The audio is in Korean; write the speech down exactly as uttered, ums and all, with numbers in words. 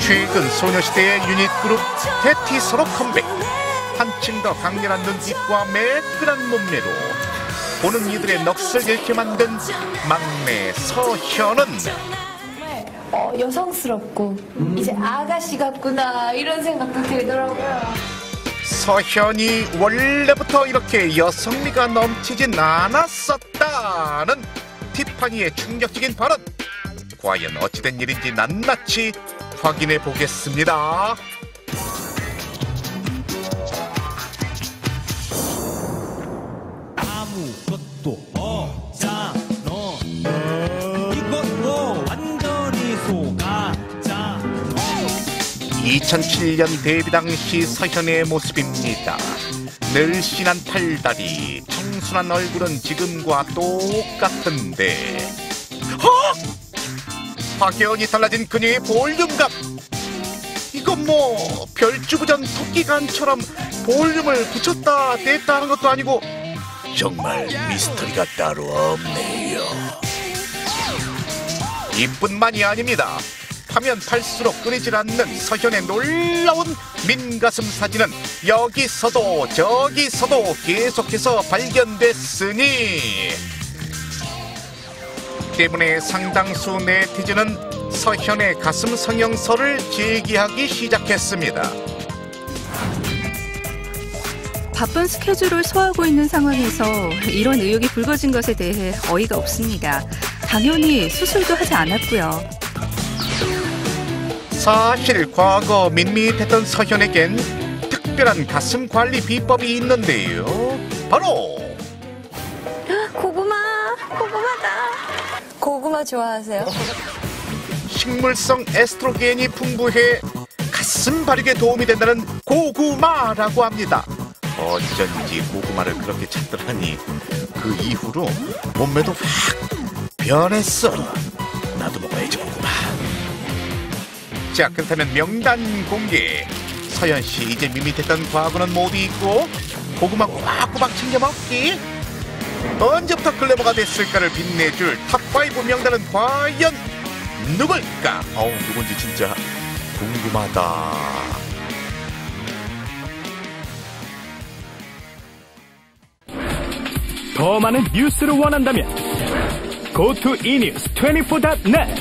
최근 소녀시대의 유닛 그룹 테티서로 컴백. 한층 더 강렬한 눈빛과 매끈한 몸매로 보는 이들의 넋을 잃게 만든 막내 서현은 어, 여성스럽고 음. 이제 아가씨 같구나 이런 생각도 들더라고요. 서현이 원래부터 이렇게 여성미가 넘치진 않았었다는 티파니의 충격적인 발언. 과연 어찌된 일인지 낱낱이 확인해 보겠습니다. 아무것도 없잖아. 이것도 완전히 속았잖아. 이천칠 년 데뷔 당시 서현의 모습입니다. 늘씬한 팔다리, 청순한 얼굴은 지금과 똑같은데 어? 확연히 달라진 그녀의 볼륨감. 이건 뭐 별주부전 토끼간처럼 볼륨을 붙였다 뗐다 하는 것도 아니고 정말 미스터리가 따로 없네요. 이뿐만이 아닙니다. 파면 팔수록 끊이질 않는 서현의 놀라운 민가슴 사진은 여기서도 저기서도 계속해서 발견됐으니 때문에 상당수 네티즌은 서현의 가슴 성형설을 제기하기 시작했습니다. 바쁜 스케줄을 소화하고 있는 상황에서 이런 의혹이 불거진 것에 대해 어이가 없습니다. 당연히 수술도 하지 않았고요. 사실 과거 밋밋했던 서현에겐 특별한 가슴 관리 비법이 있는데요. 바로 고구마, 고구마다. 고구마 좋아하세요? 식물성 에스트로겐이 풍부해 가슴 발육에 도움이 된다는 고구마라고 합니다. 어쩐지 고구마를 그렇게 찾더라니 그 이후로 몸매도 확 변했어. 나도 먹어야지 고구마. 자, 그렇다면 명단 공개. 서현씨 이제 밋밋했던 과거는 모두 잊고 고구마 꼬박꼬박 챙겨 먹기. 언제부터 글래머가 됐을까를 빛내줄 탑파이브 명단은 과연 누굴까? 어우, 누군지 진짜 궁금하다. 더 많은 뉴스를 원한다면 go to e news twenty-four dot net